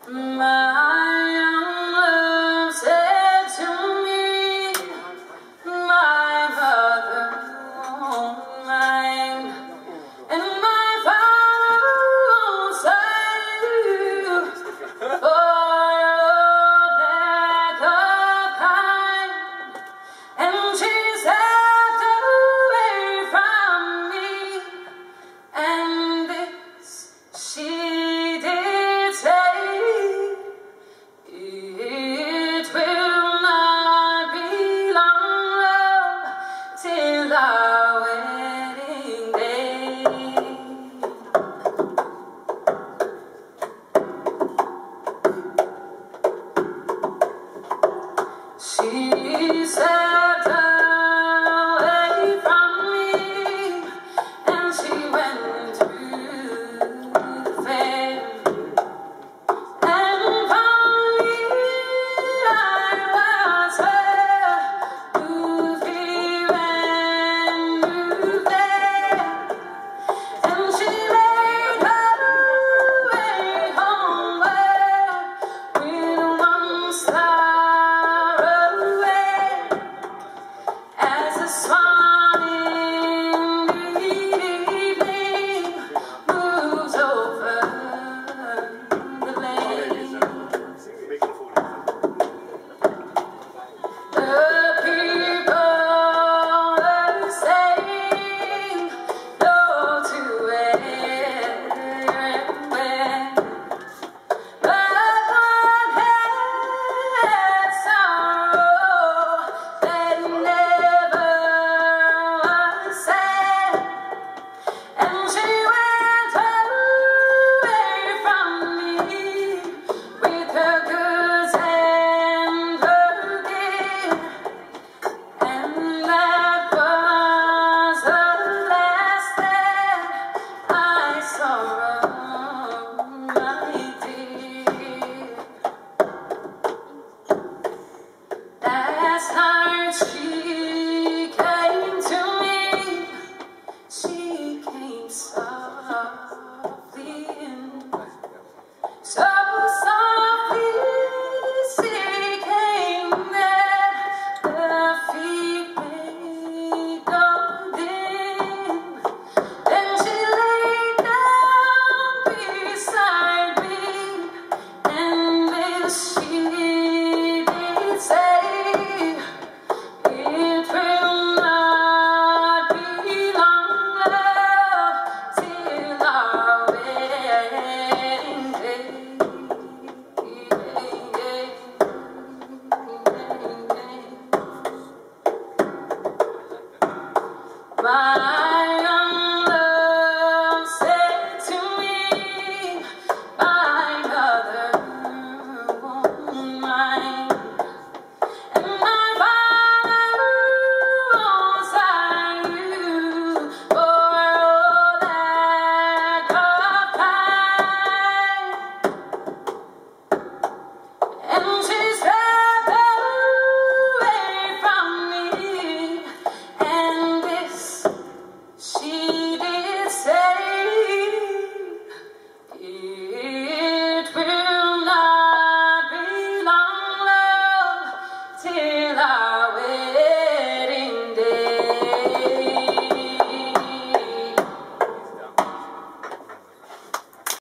My young love said to me, my mother won't mind, and my father won't save you for your lack of kind, and she stepped away from me, and this she did say. It will not be long, love, till our wedding day. She stepped away from me, and she went through the fair. Last night she came to me, she came softly in, so softly she came that her feet made no din. Then she lay down beside me, and this she did say. My young love said to me, my mother won't mind, and my father won't sign you for your lack of kind, and she stepped away from me, and she did say